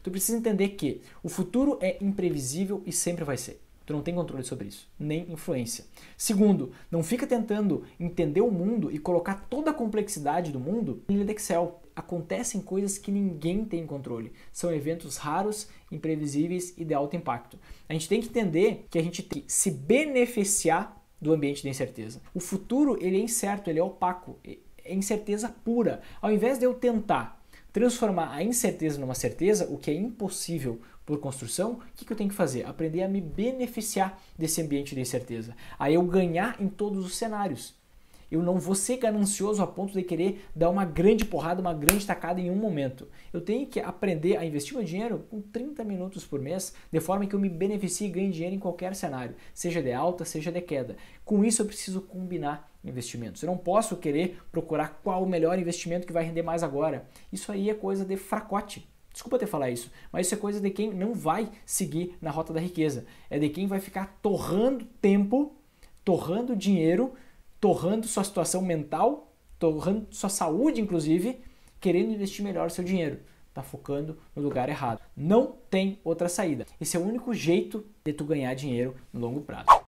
Tu precisa entender que o futuro é imprevisível e sempre vai ser. Tu não tem controle sobre isso, nem influência. Segundo, não fica tentando entender o mundo e colocar toda a complexidade do mundo em linha de Excel. Acontecem coisas que ninguém tem controle. São eventos raros, imprevisíveis e de alto impacto. A gente tem que entender que a gente tem que se beneficiar do ambiente de incerteza. O futuro, ele é incerto, ele é opaco, é incerteza pura. Ao invés de eu tentar transformar a incerteza numa certeza, o que é impossível por construção, o que eu tenho que fazer? Aprender a me beneficiar desse ambiente de incerteza. Aí eu ganhar em todos os cenários. Eu não vou ser ganancioso a ponto de querer dar uma grande porrada, uma grande tacada em um momento. Eu tenho que aprender a investir meu dinheiro com 30 minutos por mês, de forma que eu me beneficie e ganhe dinheiro em qualquer cenário, seja de alta, seja de queda. Com isso eu preciso combinar investimentos. Eu não posso querer procurar qual o melhor investimento que vai render mais agora. Isso aí é coisa de fracote. Desculpa ter falar isso, mas isso é coisa de quem não vai seguir na rota da riqueza. É de quem vai ficar torrando tempo, torrando dinheiro, torrando sua situação mental, torrando sua saúde, inclusive, querendo investir melhor o seu dinheiro. Está focando no lugar errado. Não tem outra saída. Esse é o único jeito de tu ganhar dinheiro no longo prazo.